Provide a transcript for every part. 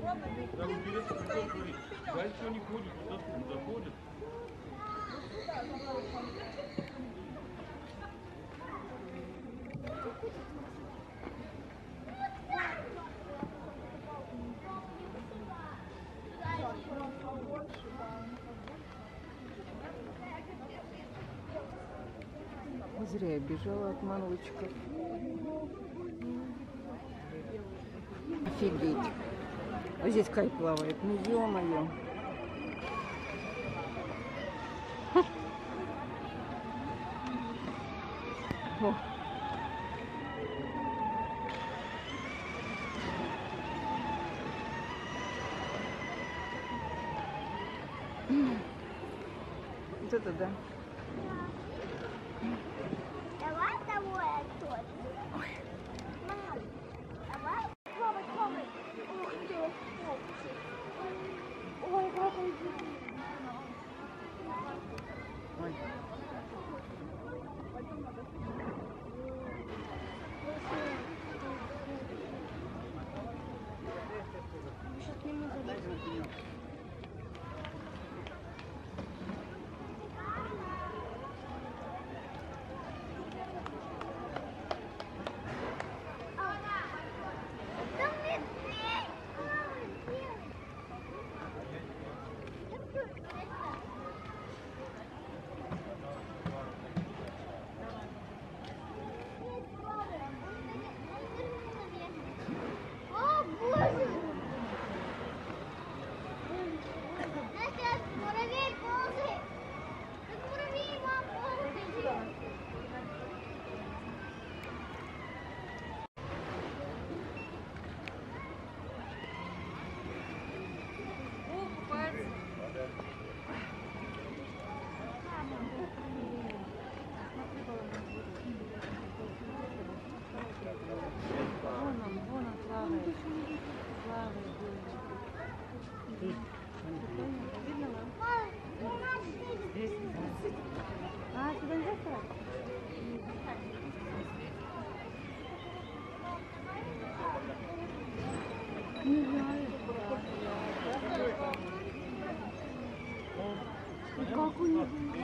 Там интересно, что говорит. Дальше они ходят, туда заходят. Зря я бежала от молочков. Офигеть. А здесь кайф плавает. Ну, ё-моё. О. Вот это да. Давай того тоже. Мам, давай пробуй. Ух ты, ой, как он идет. Ой. Сейчас к нему залезем. О, боже! Настя, муравей ползает! Так муравей, мам, ползает! Вон он плавает. А, сюда нельзя вставать? Не знаю. Как у них?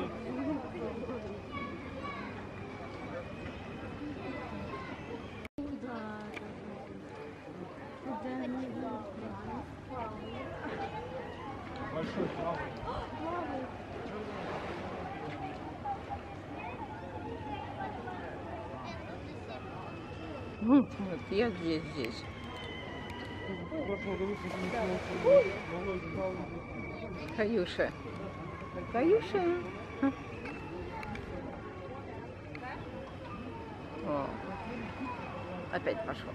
Большой плавает. Вот, я здесь. Каюша. О, опять пошел.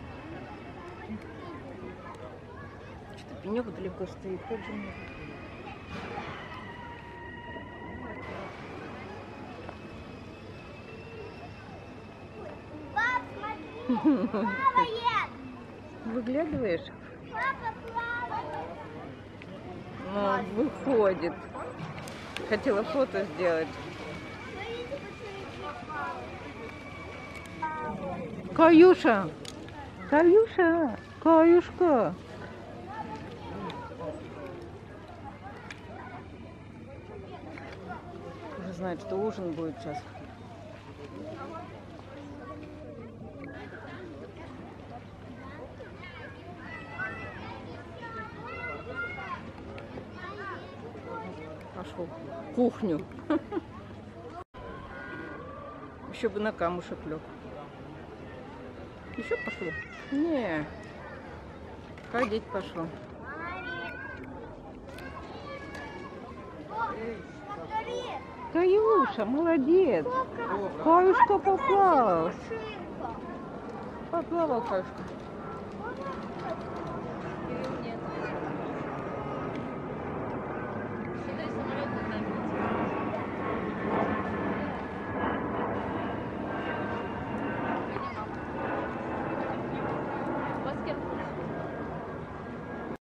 Что-то пенек далеко стоит, как же мне. Пап, смотри, плавает! Выглядываешь? Папа плавает! Ну, выходит. Хотела фото сделать. Смотрите, посмотрите, Каюшка. Уже знает, что ужин будет сейчас. Пошел в кухню. Еще бы на камушек лег. Еще пошло? Не. Ходить пошло. Смотри! Каюша, молодец. Каюшка поплавал. Поплавал, Каюшка.